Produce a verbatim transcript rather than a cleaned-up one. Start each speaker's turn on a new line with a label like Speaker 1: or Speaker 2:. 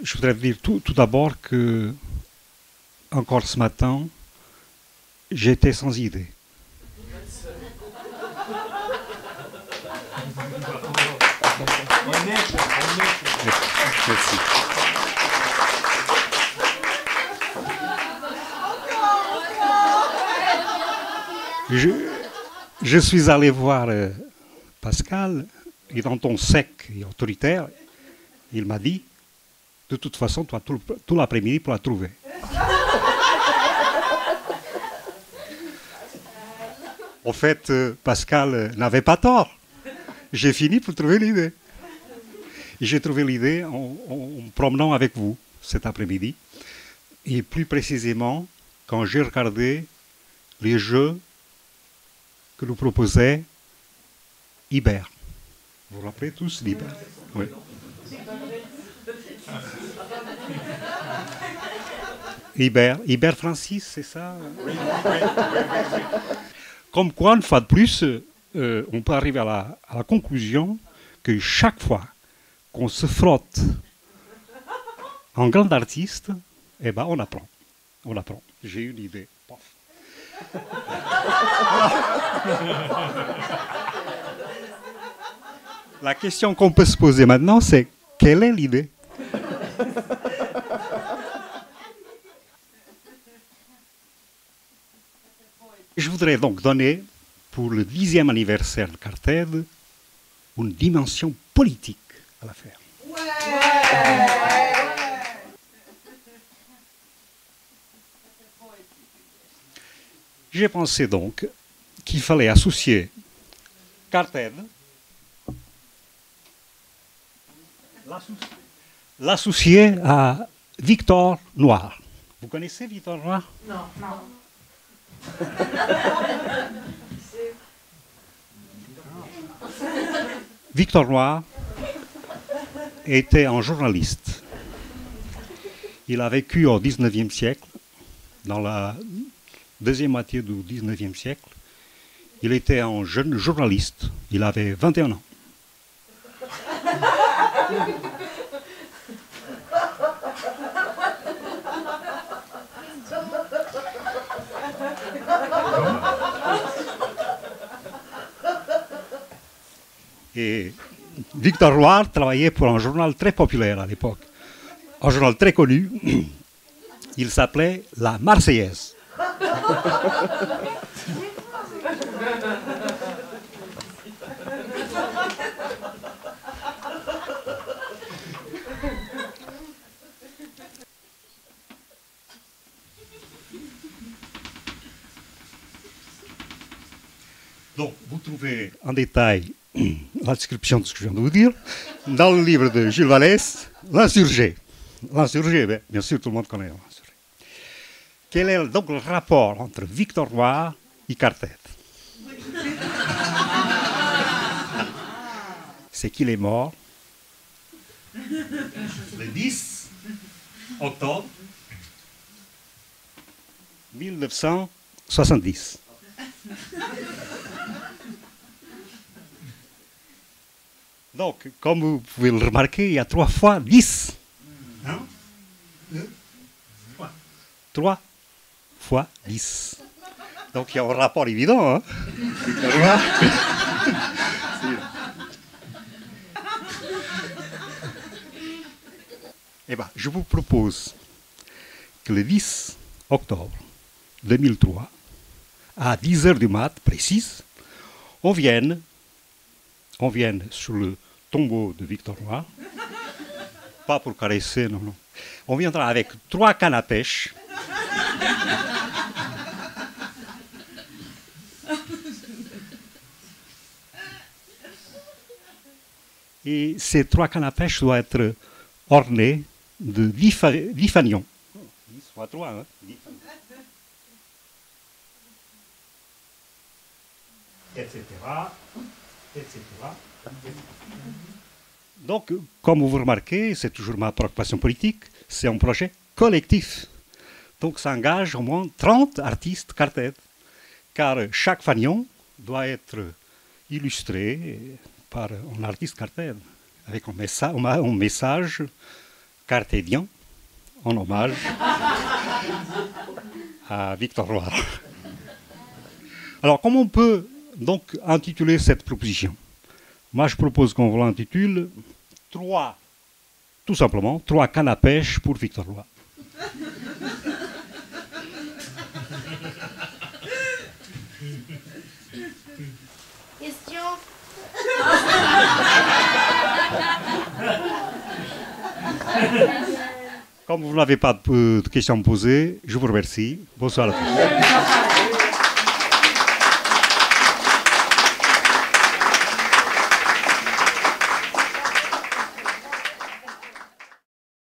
Speaker 1: je voudrais vous dire tout, tout d'abord que, encore ce matin, j'étais sans idée. Merci. Je, je suis allé voir euh, Pascal, et dans ton sec et autoritaire, il m'a dit, de toute façon, tu as tout, tout l'après-midi pour la trouver. En fait, euh, Pascal euh, n'avait pas tort. J'ai fini pour trouver l'idée. Et j'ai trouvé l'idée en, en, en me promenant avec vous cet après-midi. Et plus précisément, quand j'ai regardé les jeux que nous proposait Ibert. Vous vous rappelez tous d'Ibert? Oui. Ibert, Ibert Francis, c'est ça? Oui. Comme quoi, une fois de plus, euh, on peut arriver à la, à la conclusion que chaque fois qu'on se frotte en grand artiste, eh ben on apprend. On apprend. J'ai une idée. Pof. La question qu'on peut se poser maintenant, c'est quelle est l'idée? Je voudrais donc donner, pour le dixième anniversaire de Cartède, une dimension politique à l'affaire. Ouais. J'ai pensé donc qu'il fallait associer Cartède, l'associer à Victor Noir. Vous connaissez Victor Noir?
Speaker 2: Non, non.
Speaker 1: Victor Noir était un journaliste. Il a vécu au dix-neuvième siècle, dans la deuxième moitié du dix-neuvième siècle. Il était un jeune journaliste. Il avait vingt et un ans. Et Victor Noir travaillait pour un journal très populaire à l'époque, un journal très connu. Il s'appelait La Marseillaise. Donc, vous trouvez en détail la description de ce que je viens de vous dire dans le livre de Jules Vallès, L'insurgé. L'insurgé, bien, bien sûr, tout le monde connaît l'insurgé. Quel est donc le rapport entre Victor Noir et Cartède? C'est qu'il est mort le dix octobre mille neuf cent soixante-dix. Donc, comme vous pouvez le remarquer, il y a trois fois dix. Un, deux, trois. Trois fois dix. Donc, il y a un rapport évident. Hein. Eh bien, je vous propose que le dix octobre deux mille trois, à dix heures du mat, précise, on vienne, on vienne sur le tombeau de Victor Noir, pas pour caresser, non, non. On viendra avec trois cannes à pêche. Et ces trois cannes à pêche doivent être ornées de dix, dix fanions. dix fois trois, hein, dix fanions. Etc. Etc. Donc, comme vous remarquez, c'est toujours ma préoccupation politique, c'est un projet collectif. Donc, ça engage au moins trente artistes Cartède, car chaque fanion doit être illustré par un artiste Cartède, avec un, messa un message Cartésien, en hommage à Victor Loire. Alors, comment on peut donc intituler cette proposition? Moi, je propose qu'on l'intitule trois, tout simplement, trois cannes à pêche pour Victor Loire.
Speaker 2: Question.
Speaker 1: Comme vous n'avez pas de questions à me poser, je vous remercie. Bonsoir à tous.